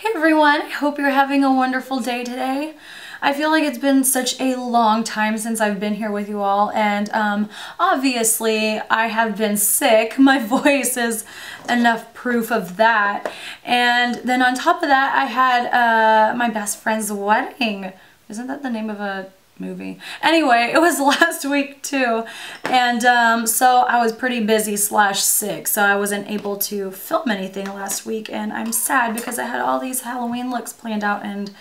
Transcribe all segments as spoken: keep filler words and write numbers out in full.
Hey everyone, I hope you're having a wonderful day today. I feel like it's been such a long time since I've been here with you all, and um, obviously I have been sick. My voice is enough proof of that. And then on top of that, I had uh, my best friend's wedding. Isn't that the name of a movie? Anyway, it was last week too, and um, so I was pretty busy slash sick, so I wasn't able to film anything last week, and I'm sad because I had all these Halloween looks planned out and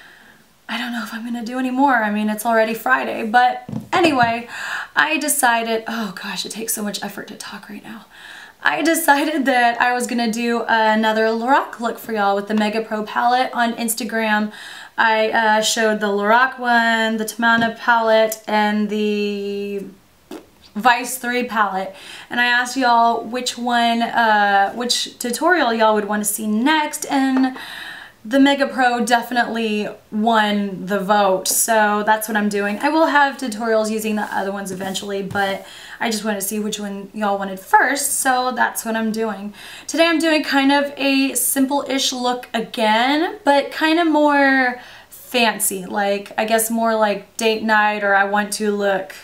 I don't know if I'm gonna do any more. I mean, it's already Friday, but anyway, I decided, oh gosh, it takes so much effort to talk right now. I decided that I was gonna do another Lorac look for y'all with the Mega Pro palette. On Instagram, I uh, showed the Lorac one, the Tamana palette, and the Vice three palette, and I asked y'all which one, uh, which tutorial y'all would want to see next, and the Mega Pro definitely won the vote, so that's what I'm doing. I will have tutorials using the other ones eventually, but I just wanted to see which one y'all wanted first, so that's what I'm doing. Today I'm doing kind of a simple-ish look again, but kind of more fancy, like I guess more like date night, or I want to look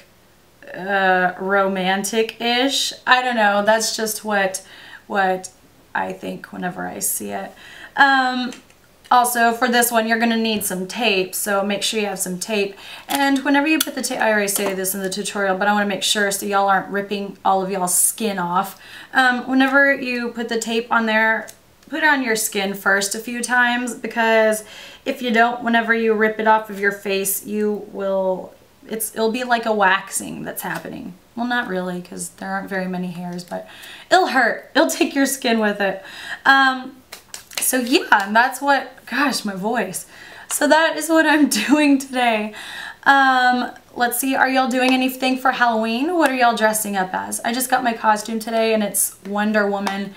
uh, romantic-ish. I don't know, that's just what, what I think whenever I see it. Um, Also, for this one, you're going to need some tape, so make sure you have some tape. And whenever you put the tape, I already say this in the tutorial, but I want to make sure so y'all aren't ripping all of y'all's skin off. Um, whenever you put the tape on there, put it on your skin first a few times, because if you don't, whenever you rip it off of your face, you will, it's, it'll be like a waxing that's happening. Well, not really, because there aren't very many hairs, but it'll hurt. It'll take your skin with it. Um, So yeah, that's what, gosh, my voice. So that is what I'm doing today. Um, let's see, are y'all doing anything for Halloween? What are y'all dressing up as? I just got my costume today and it's Wonder Woman,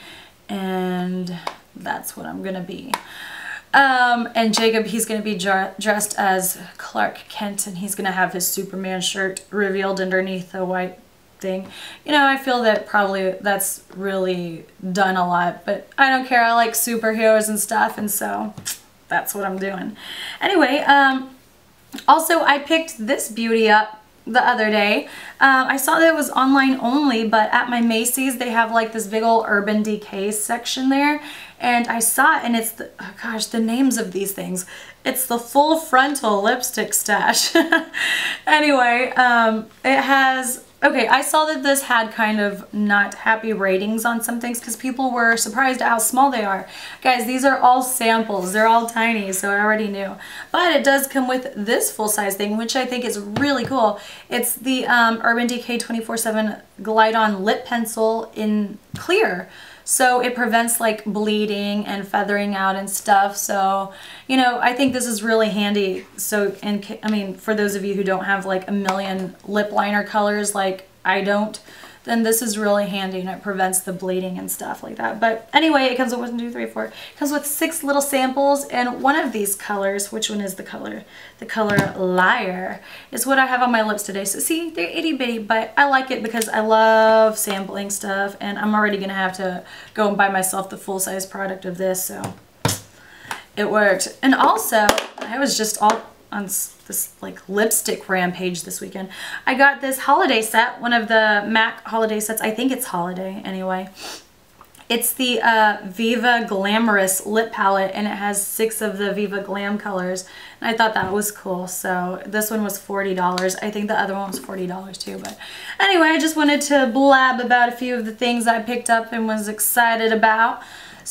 and that's what I'm gonna be. Um, and Jacob, he's gonna be dressed as Clark Kent, and he's gonna have his Superman shirt revealed underneath the white thing. You know, I feel that probably that's really done a lot, but I don't care. I like superheroes and stuff, and so that's what I'm doing. Anyway, um, also I picked this beauty up the other day. Um, I saw that it was online only, but at my Macy's they have like this big old Urban Decay section there, and I saw it, and it's the, oh gosh, the names of these things. It's the Full Frontal Lipstick Stash. Anyway, um, it has, okay, I saw that this had kind of not happy ratings on some things because people were surprised at how small they are. Guys, these are all samples. They're all tiny, so I already knew. But it does come with this full-size thing, which I think is really cool. It's the um, Urban Decay twenty-four seven Glide-On Lip Pencil in clear. So it prevents like bleeding and feathering out and stuff. So, you know, I think this is really handy. So, in, I mean, for those of you who don't have like a million lip liner colors like I don't, then this is really handy and it prevents the bleeding and stuff like that. But anyway, it comes with one, two, three, four. It comes with six little samples, and one of these colors, which one is the color? The color Liar is what I have on my lips today. So see, they're itty bitty, but I like it because I love sampling stuff, and I'm already gonna have to go and buy myself the full-size product of this, so it worked. And also, I was just all on this like lipstick rampage this weekend. I got this holiday set, one of the MAC holiday sets. I think it's holiday anyway. It's the uh, Viva Glamorous lip palette, and it has six of the Viva Glam colors, and I thought that was cool. So this one was forty dollars. I think the other one was forty dollars too, but anyway, I just wanted to blab about a few of the things I picked up and was excited about.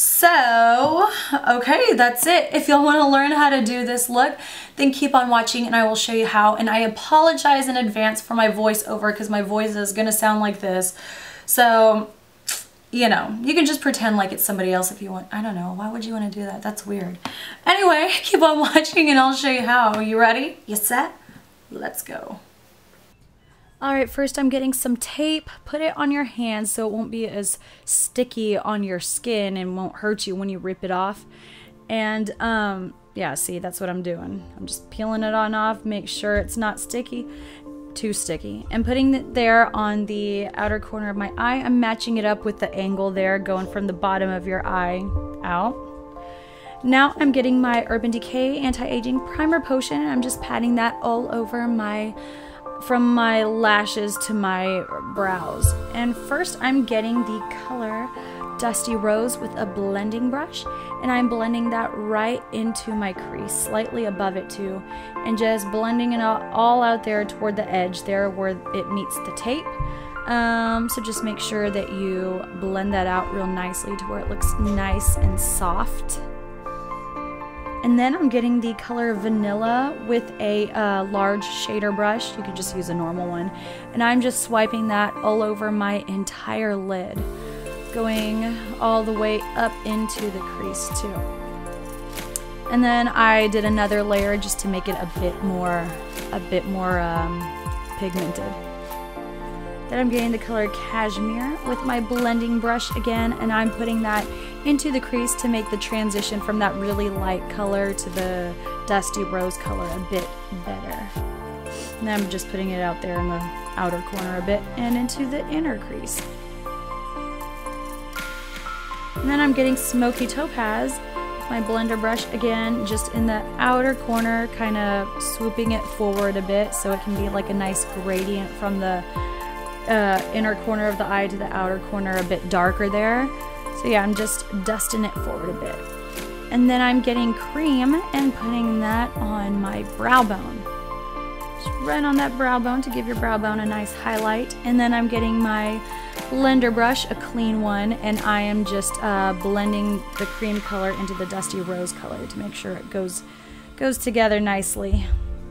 So, okay, that's it. If y'all want to learn how to do this look, then keep on watching and I will show you how. And I apologize in advance for my voiceover because my voice is going to sound like this. So, you know, you can just pretend like it's somebody else if you want. I don't know. Why would you want to do that? That's weird. Anyway, keep on watching and I'll show you how. You ready? You set? Let's go. Alright, first I'm getting some tape. Put it on your hands so it won't be as sticky on your skin and won't hurt you when you rip it off. And, um, yeah, see, that's what I'm doing. I'm just peeling it on off, make sure it's not sticky, too sticky. And putting it there on the outer corner of my eye, I'm matching it up with the angle there, going from the bottom of your eye out. Now I'm getting my Urban Decay Anti-Aging Primer Potion, and I'm just patting that all over my, from my lashes to my brows. And first I'm getting the color Dusty Rose with a blending brush, and I'm blending that right into my crease, slightly above it too, and just blending it all out there toward the edge there where it meets the tape. Um, so just make sure that you blend that out real nicely to where it looks nice and soft. And then I'm getting the color Vanilla with a uh, large shader brush. You could just use a normal one. And I'm just swiping that all over my entire lid, going all the way up into the crease too. And then I did another layer just to make it a bit more, a bit more um, pigmented. Then I'm getting the color Cashmere with my blending brush again, and I'm putting that into the crease to make the transition from that really light color to the Dusty Rose color a bit better. And I'm just putting it out there in the outer corner a bit and into the inner crease. And then I'm getting Smoky Topaz with my blender brush again, just in the outer corner, kind of swooping it forward a bit so it can be like a nice gradient from the uh, inner corner of the eye to the outer corner, a bit darker there. So yeah, I'm just dusting it forward a bit. And then I'm getting Cream and putting that on my brow bone. Just right on that brow bone to give your brow bone a nice highlight. And then I'm getting my blender brush, a clean one, and I am just uh, blending the cream color into the Dusty Rose color to make sure it goes, goes together nicely.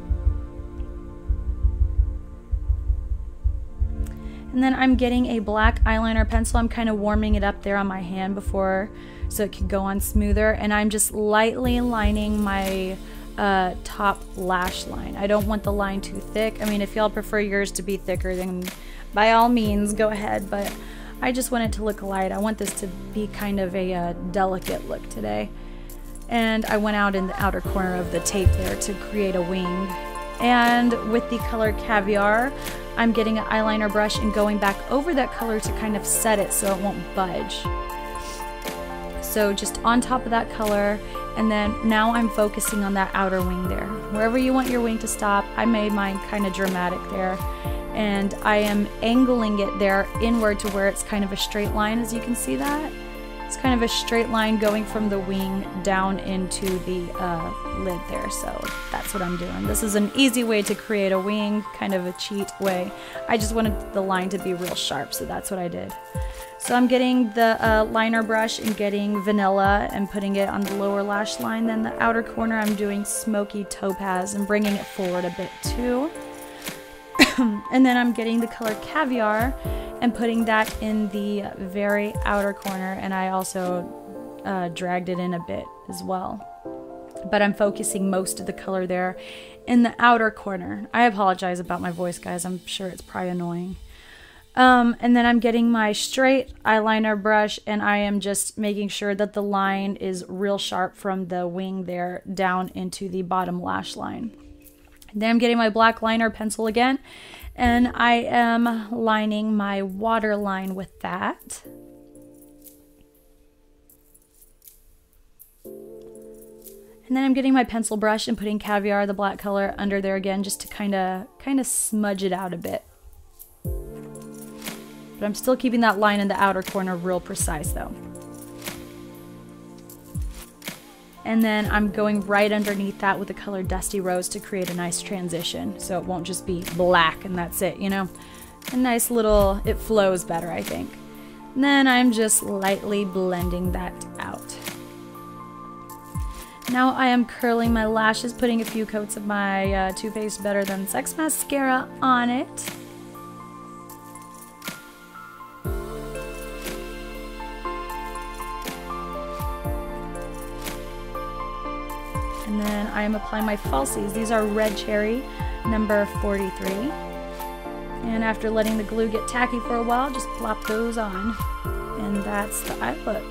And then I'm getting a black eyeliner pencil. I'm kind of warming it up there on my hand before so it could go on smoother. And I'm just lightly lining my uh, top lash line. I don't want the line too thick. I mean, if y'all prefer yours to be thicker, then by all means go ahead. But I just want it to look light. I want this to be kind of a uh, delicate look today. And I went out in the outer corner of the tape there to create a wing. And with the color Caviar, I'm getting an eyeliner brush and going back over that color to kind of set it so it won't budge. So just on top of that color, and then now I'm focusing on that outer wing there. Wherever you want your wing to stop, I made mine kind of dramatic there. And I am angling it there inward to where it's kind of a straight line, as you can see that. It's kind of a straight line going from the wing down into the uh, lid there, so that's what I'm doing. This is an easy way to create a wing, kind of a cheat way. I just wanted the line to be real sharp, so that's what I did. So I'm getting the uh, liner brush and getting Vanilla and putting it on the lower lash line. Then the outer corner I'm doing Smoky Topaz and bringing it forward a bit too. And then I'm getting the color Caviar and putting that in the very outer corner, and I also uh, dragged it in a bit as well. But I'm focusing most of the color there in the outer corner. I apologize about my voice, guys. I'm sure it's probably annoying. Um, and then I'm getting my straight eyeliner brush, and I am just making sure that the line is real sharp from the wing there down into the bottom lash line. Then I'm getting my black liner pencil again, and I am lining my waterline with that. And then I'm getting my pencil brush and putting Caviar, the black color, under there again just to kind of kind of smudge it out a bit. But I'm still keeping that line in the outer corner real precise though. And then I'm going right underneath that with the color Dusty Rose to create a nice transition. So it won't just be black and that's it, you know. A nice little, it flows better, I think. And then I'm just lightly blending that out. Now I am curling my lashes, putting a few coats of my uh, Too Faced Better Than Sex mascara on it. And then I am applying my falsies. These are Red Cherry, number forty-three. And after letting the glue get tacky for a while, just plop those on. And that's the eye look.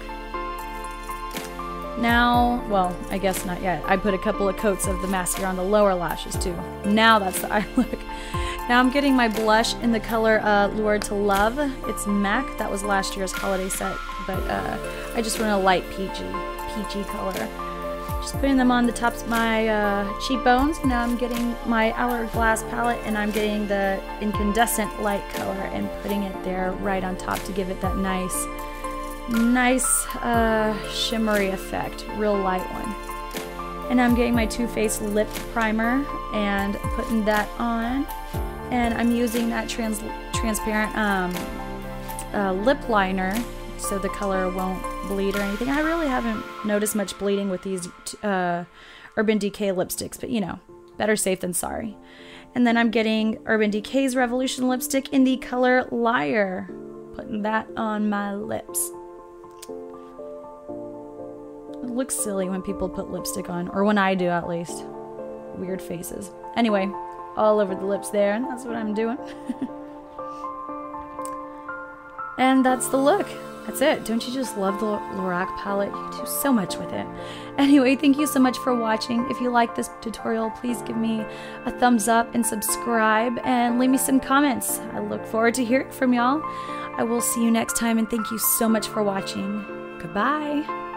Now, well, I guess not yet. I put a couple of coats of the mascara on the lower lashes too. Now that's the eye look. Now I'm getting my blush in the color uh, Lured to Love. It's MAC. That was last year's holiday set, but uh, I just want a light peachy, peachy color. Just putting them on the tops of my uh, cheekbones. Now I'm getting my Hourglass palette and I'm getting the incandescent light color and putting it there right on top to give it that nice, nice uh, shimmery effect. Real light one. And I'm getting my Too Faced lip primer and putting that on. And I'm using that trans transparent um, uh, lip liner so the color won't bleed or anything. I really haven't noticed much bleeding with these uh, Urban Decay lipsticks, but you know, better safe than sorry. And then I'm getting Urban Decay's Revolution lipstick in the color Liar. Putting that on my lips. It looks silly when people put lipstick on, or when I do at least. Weird faces. Anyway, all over the lips there, and that's what I'm doing. And that's the look. That's it. Don't you just love the Lorac palette? You do so much with it. Anyway, thank you so much for watching. If you like this tutorial, please give me a thumbs up and subscribe and leave me some comments. I look forward to hearing from y'all. I will see you next time, and thank you so much for watching. Goodbye.